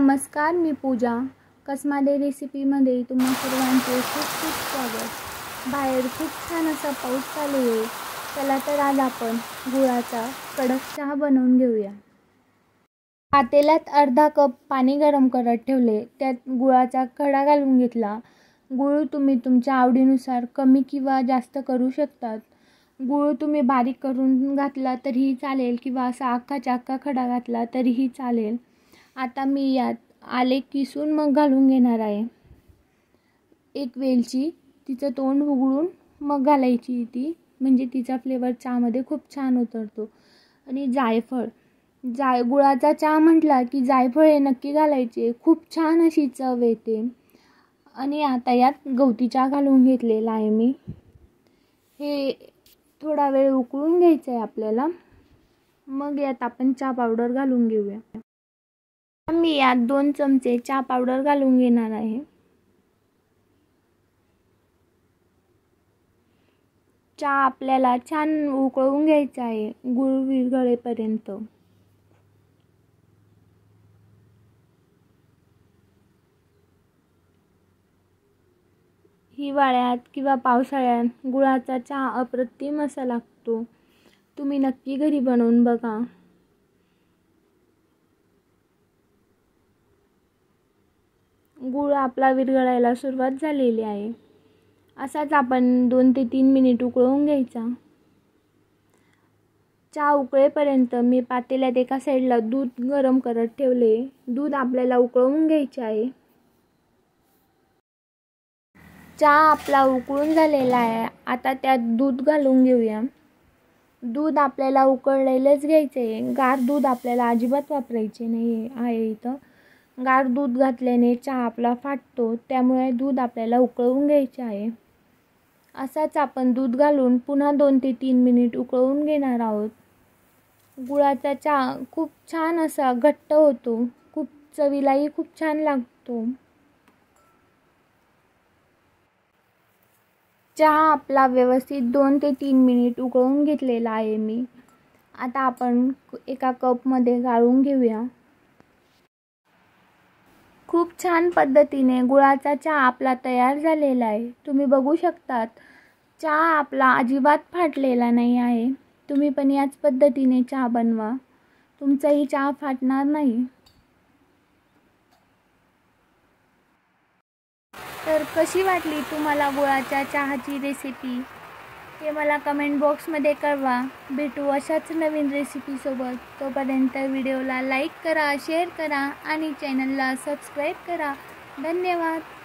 नमस्कार, मी पूजा. कसमादे रेसिपीमध्ये तुम्हा सर्वांचे खूप खूप स्वागत. बाहेर खूप छान असा पाऊस चालू आहे. चला तर आज आपण गुळाचा कडक चहा बनवून घेऊया. पातेल्यात अर्धा कप पाणी गरम करत ठेवले. त्यात गुळाचा खडा घालून घेतला. गूळ तुम्ही तुमच्या आवडीनुसार कमी किंवा जास्त करू शकतात. गूळ तुम्ही बारीक करून घातला तरीही चालेल किंवा असा अख्खाच्या अख्खा खडा घातला तरीही चालेल. आता मी यात आले किसून मग घालून घेणार आहे. एक वेलची, तिचं तोंड उघडून मग घालायची ती, म्हणजे तिचा फ्लेवर चहामध्ये खूप छान उतरतो. आणि जायफळ, गुळाचा चहा म्हटला की जायफळ हे नक्की घालायचे, खूप छान अशी चव येते. आणि आता यात गवती चहा घालून घेतलेला आहे मी. हे थोडा वेळ उकळून घ्यायचं आहे आपल्याला. मग यात आपण चहा पावडर घालून घेऊया. मी यात 2 चमचे चहा पावडर घालून घेणार आहे. चहा आपल्याला छान उकळून घ्यायचा आहे गूळ विरघळेपर्यंत. हिवाळ्यात किंवा पावसाळ्यात गुळाचा चहा अप्रतिम असा लागतो. तुम्ही नक्की घरी बनवून बघा. गूळ आपला विरघळायला सुरुवात झालेली आहे. असाच आपण 2 ते 3 मिनिट उकळवून घ्यायचा. चहा उकळेपर्यंत मी पातेल्यात एका साईडला दूध गरम करत ठेवले. दूध आपल्याला उकळवून घ्यायचे आहे. चहा आपला उकळून झालेला आहे. आता त्यात दूध घालून घेऊया. दूध आपल्याला उकळलेलंच घ्यायचं आहे. गार दूध आपल्याला अजिबात वापरायचे नाही आहे इथं. गार दूध घातल्याने चहा आपला फाटतो, त्यामुळे दूध आपल्याला उकळवून घ्यायचे आहे. असाच आपण दूध घालून पुन्हा 2 ते 3 मिनिट उकळवून घेणार आहोत. गुळाचा चहा खूप छान असा घट्ट होतो, खूप चवीलाही खूप छान लागतो. चहा आपला व्यवस्थित 2 ते 3 मिनिट उकळवून घेतलेला आहे मी. आता आपण एका कपमध्ये गाळून घेऊया. खूप छान पद्धतीने गुळाचा चहा आपला तयार झालेला आहे. तुम्ही बघू शकतात, चहा आपला अजिबात फाटलेला नाही आहे. तुम्ही पण याच पद्धतीने चहा बनवा, तुमचाही चहा फाटणार नाही. तर कशी वाटली तुम्हाला गुळाच्या चहाची रेसिपी, हे मला कमेंट बॉक्समध्ये कळवा. भेटू अशाच नवीन रेसिपीसोबत. तोपर्यंत व्हिडिओला लाईक करा, शेअर करा आणि चॅनलला सबस्क्राईब करा. धन्यवाद.